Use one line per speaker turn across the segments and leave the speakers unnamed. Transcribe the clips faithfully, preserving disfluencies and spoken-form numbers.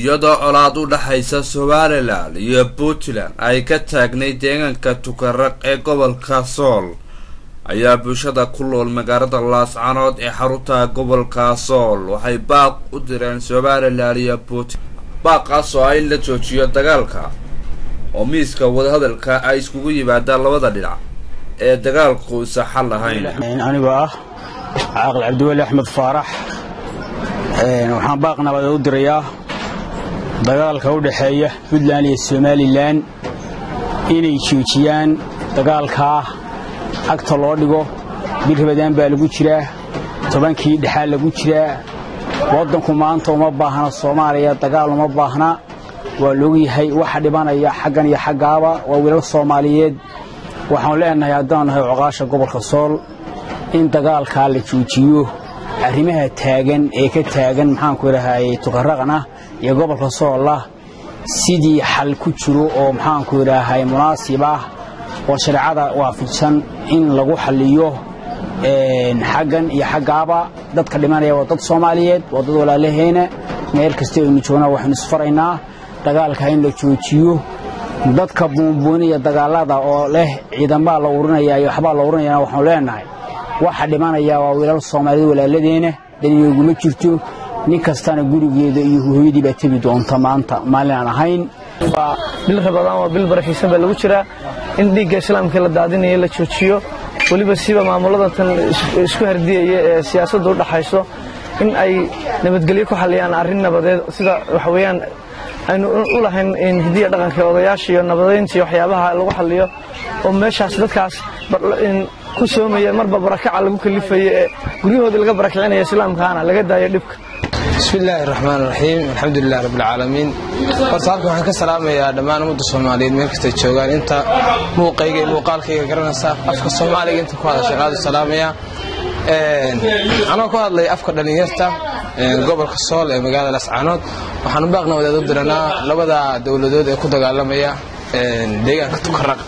iyadoo colaad u dhaxaysa Somaliland iyo Puntland ay ka taagnay deegaanka Tukaraq ee gobolka Sool ayaa bulshada ku nool magaalada Laascaanood ee xarunta gobolka Sool waxay baaq u direen Somaliland iyo Puntland baaqaas oo ay la joojiyo dagaalka oo miiska wadahadalka ay iskugu yimaadaan labada dhinac ee dagaalku sax lahayn
aniga ah Caaqil Cabdiwali Axmed Faarax ee waxaan baaq nabad u dirayaa dagaalka u dhaxeeya Puntland iyo Somaliland inay joojiyaan dagaalka agta loo dhigo bil Ramadaan baa lagu jiraa tobankii dhaxal lagu jiraa wadanku maanta uma baahna Soomaaliya dagaal uma baahna waa loo yahay waxa dhibanaya xaggan iyo xagaaba waa wiilal Soomaaliyeed waxaan leenahay haddaan nahay oqaasha gobolka Sool in dagaalka la joojiyo arrimaha taagan ee ka taagan maxaan ku rahay Tukaraqna iyo gobolka Sool sidii xal ku jiro oo maxaan ku rahay munaasib ah oo sharciyada waafaqsan in lagu xaliyo een xaggan iyo xagaaba dadka dhimanaya waa dad Soomaaliyeed waa dad walaalaheena meel kasta oo joogna waxaan isfaraynaa dagaalka in la joojiyo dadka buunbuuniya dagaalada oo leh ciidamada la urinaya iyo waxba la urinaya waxaan leenahay waxa dhimanaya waa wiilal Soomaaliyeed walaaladeena daniyogu ma jirto nin kastana gurigeeda iyo hooyadii baa tabi doonta maanta maalin aan ahayn
bil Ramadaan waa bil barakeysan baa lagu jiraa in dhiigga islaamka la daadinayo la joojiyo waliba siba maamulada tan isku hardiyay ee siyaasadda u dhaxayso in ay nabadgelyo ku xaliyaan arrin nabadeed sida wax weeyaan aynu u lahayn in hidiya dhaqanka odayaasha iyo nabadeynta waxyaabaha lagu xaliyo oo meeshaas dadkaas in ku soomaya marba barakaca lagu kalifayo guriyahooda laga barakicinayo islaamkaana laga daayo dhibka
bismillaahir rahmaanir rahiim alxamdulillaah rabbil caalamiin farsaarka waxaan ka salaamayaa dhammaan ummadda Soomaaliyeed meel kasta joogaan inta muuqayga iyo muuqaalkayga garanaysa afka Soomaaliga inta ku hadashay aad salaamaya ee anoo ku hadlay afka dhalinyarta ee gobolka Sool ee magaalada Laascaanood waxaan u baaqnaa wadaad u diranaa labada dawladood ee ku dagaalamaya ee deegaanka Tukaraq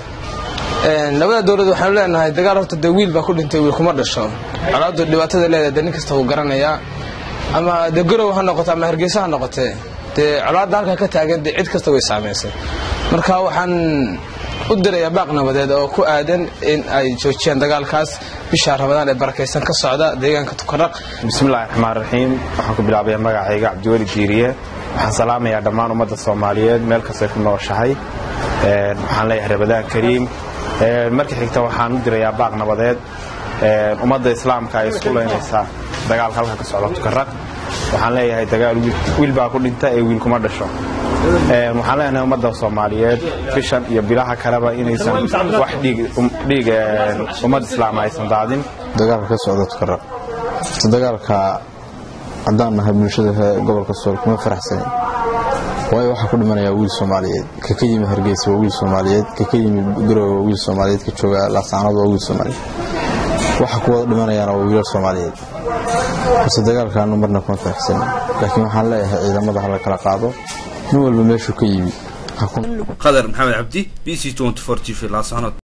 ee labada dawladood waxaan leenahay dagaal horta dawiil baa ku dhintay wiil kuma dhasho calaamadu dhibaatada leedahay nin kasta uu garanaya ama degorow ha noqoto ama Hargeysa ha noqotee de colaad dalka ka taagan cid kasta way saameysay marka waxaan u dirayaa baaq nabadeed oo ku aadan in ay joojiyaan dagaalkaas bisha Ramadaan ee barakeysan ka socda deegaanka Tukaraq
bismillaahir rahmaanir rahiim waxaan ku bilaabayaa magacayga Cabdiwali Diiriye waxaan salaamayaa dhammaan ummadda Soomaaliyeed meel kasta ku nooshahay ee waxaan leeyahay Ramadaan Kariim ee markii xigta waxaan u dirayaa baaq nabadeed ee ummadda Islaamka ay isku leenaysaa dagaal halka ka socda Tukaraq waxaan leeyahay dagaal wiil baa ku dhintay ee wiil kuma dhasho ee waxaan leenahay ummadda Soomaaliyeed bishan iyo bilaha kaleba inaysan wax dhiig dhiig ummadda Islaamka aysan daadin
dagaalka ka socda Tukaraq dagaalka haddaan nahay bulshada gobolka Sool kuma faraxsan way waxa ku dhimanaya wiil Soomaaliyeed ka ka yimid Hargeysa wiil Soomaaliyeed ka ka yimid Garowe wiil Soomaaliyeed ka jooga Laascaanood wiil Soomaaliyeed waxa ku wada dhimanayaan waa wiilal Soomaaliyeed bas dagaalkan marna kuma faraxsan laakiin waxaan leeyahay ciidamada hal kala qaado nin walba meeshu ka yimid
Qadar Maxamed Cabdi B C twenty-four T V Laascaanood.